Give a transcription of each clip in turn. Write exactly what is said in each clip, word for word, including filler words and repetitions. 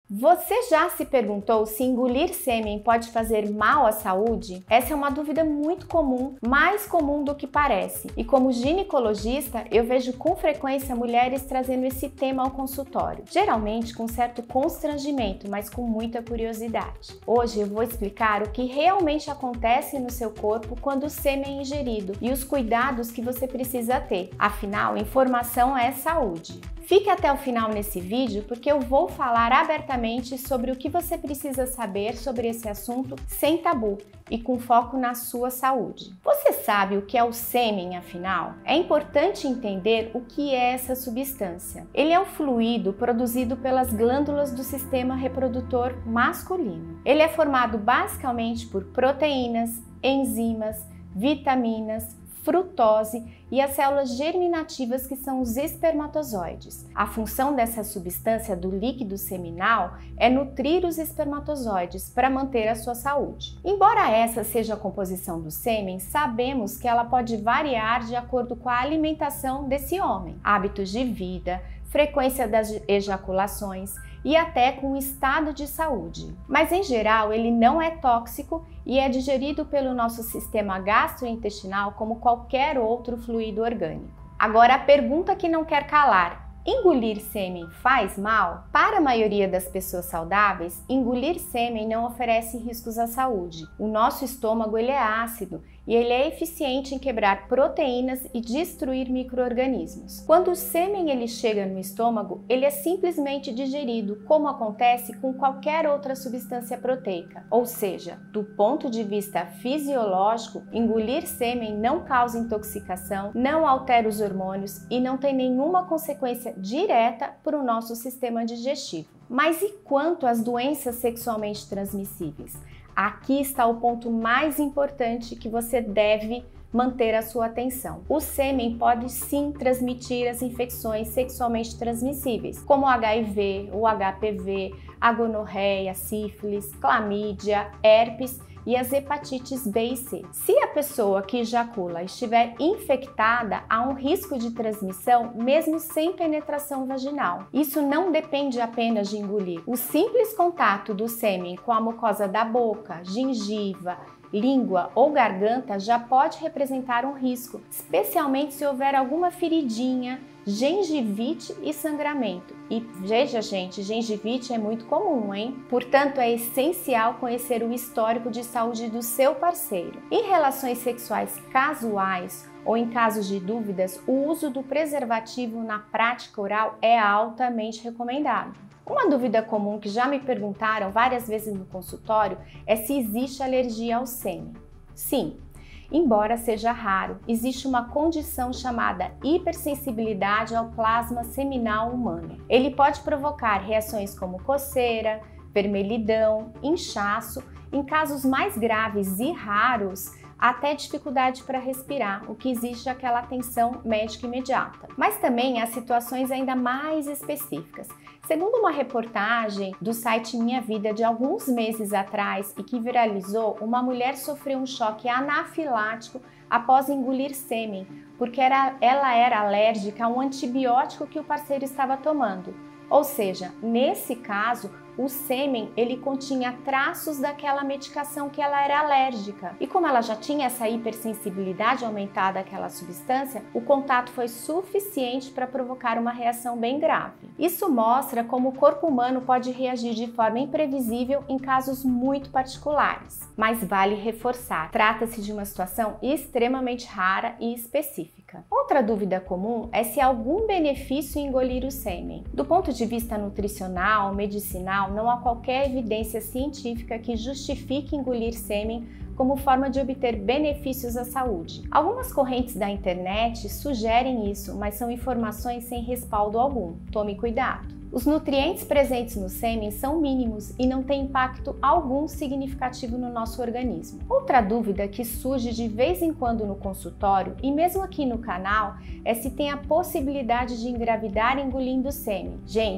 Você já se perguntou se engolir sêmen pode fazer mal à saúde? Essa é uma dúvida muito comum, mais comum do que parece. E como ginecologista, eu vejo com frequência mulheres trazendo esse tema ao consultório, geralmente com certo constrangimento, mas com muita curiosidade. Hoje eu vou explicar o que realmente acontece no seu corpo quando o sêmen é ingerido e os cuidados que você precisa ter. Afinal, informação é saúde. Fique até o final nesse vídeo porque eu vou falar abertamente sobre o que você precisa saber sobre esse assunto sem tabu e com foco na sua saúde. Você sabe o que é o sêmen, afinal? É importante entender o que é essa substância. Ele é um fluido produzido pelas glândulas do sistema reprodutor masculino. Ele é formado basicamente por proteínas, enzimas, vitaminas, frutose e as células germinativas, que são os espermatozoides. A função dessa substância do líquido seminal é nutrir os espermatozoides para manter a sua saúde. Embora essa seja a composição do sêmen, sabemos que ela pode variar de acordo com a alimentação desse homem, hábitos de vida, frequência das ejaculações e até com o estado de saúde. Mas em geral ele não é tóxico e é digerido pelo nosso sistema gastrointestinal como qualquer outro fluido orgânico. Agora a pergunta que não quer calar: engolir sêmen faz mal? Para a maioria das pessoas saudáveis, engolir sêmen não oferece riscos à saúde. O nosso estômago ele é ácido e ele é eficiente em quebrar proteínas e destruir micro-organismos. Quando o sêmen ele chega no estômago, ele é simplesmente digerido, como acontece com qualquer outra substância proteica. Ou seja, do ponto de vista fisiológico, engolir sêmen não causa intoxicação, não altera os hormônios e não tem nenhuma consequência direta para o nosso sistema digestivo. Mas e quanto às doenças sexualmente transmissíveis? Aqui está o ponto mais importante que você deve manter a sua atenção. O sêmen pode sim transmitir as infecções sexualmente transmissíveis, como o H I V, o H P V, a gonorreia, sífilis, clamídia, herpes e as hepatites B e C. Se a pessoa que ejacula estiver infectada, há um risco de transmissão mesmo sem penetração vaginal. Isso não depende apenas de engolir. O simples contato do sêmen com a mucosa da boca, gengiva, língua ou garganta já pode representar um risco, especialmente se houver alguma feridinha, gengivite e sangramento. E veja, gente, gengivite é muito comum, hein? Portanto, é essencial conhecer o histórico de saúde do seu parceiro. Em relações sexuais casuais ou em casos de dúvidas, o uso do preservativo na prática oral é altamente recomendado. Uma dúvida comum que já me perguntaram várias vezes no consultório é se existe alergia ao sêmen. Sim. Embora seja raro, existe uma condição chamada hipersensibilidade ao plasma seminal humano. Ele pode provocar reações como coceira, vermelhidão, inchaço, em casos mais graves e raros, até dificuldade para respirar, o que exige aquela atenção médica imediata. Mas também há situações ainda mais específicas. Segundo uma reportagem do site Minha Vida de alguns meses atrás e que viralizou, uma mulher sofreu um choque anafilático após engolir sêmen, porque era, ela era alérgica a um antibiótico que o parceiro estava tomando. Ou seja, nesse caso, o sêmen ele continha traços daquela medicação que ela era alérgica. E como ela já tinha essa hipersensibilidade aumentada àquela substância, o contato foi suficiente para provocar uma reação bem grave. Isso mostra como o corpo humano pode reagir de forma imprevisível em casos muito particulares. Mas vale reforçar, trata-se de uma situação extremamente rara e específica. Outra dúvida comum é se há algum benefício em engolir o sêmen. Do ponto de vista nutricional, medicinal, não há qualquer evidência científica que justifique engolir sêmen como forma de obter benefícios à saúde. Algumas correntes da internet sugerem isso, mas são informações sem respaldo algum. Tome cuidado. Os nutrientes presentes no sêmen são mínimos e não têm impacto algum significativo no nosso organismo. Outra dúvida que surge de vez em quando no consultório e mesmo aqui no canal é se tem a possibilidade de engravidar engolindo sêmen. Gente,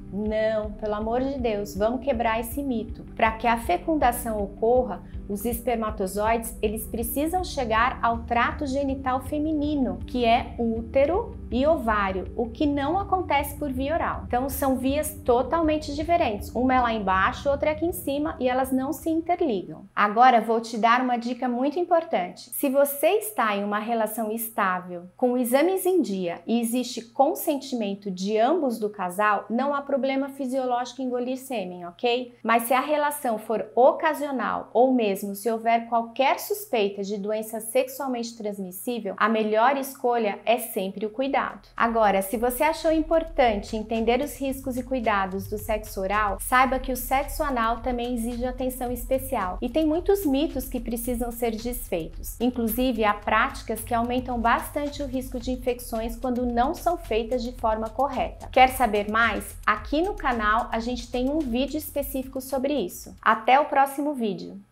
Não, pelo amor de Deus, vamos quebrar esse mito. Para que a fecundação ocorra, os espermatozoides, eles precisam chegar ao trato genital feminino, que é útero e ovário, o que não acontece por via oral. Então são vias totalmente diferentes. Uma é lá embaixo, outra é aqui em cima e elas não se interligam. Agora vou te dar uma dica muito importante. Se você está em uma relação estável, com exames em dia e existe consentimento de ambos do casal, não há problema fisiológico em engolir sêmen, ok? Mas se a relação for ocasional ou mesmo se houver qualquer suspeita de doença sexualmente transmissível, a melhor escolha é sempre o cuidado. Agora, se você achou importante entender os riscos e cuidados do sexo oral, saiba que o sexo anal também exige atenção especial e tem muitos mitos que precisam ser desfeitos. Inclusive, há práticas que aumentam bastante o risco de infecções quando não são feitas de forma correta. Quer saber mais? Aqui no canal a gente tem um vídeo específico sobre isso. Até o próximo vídeo!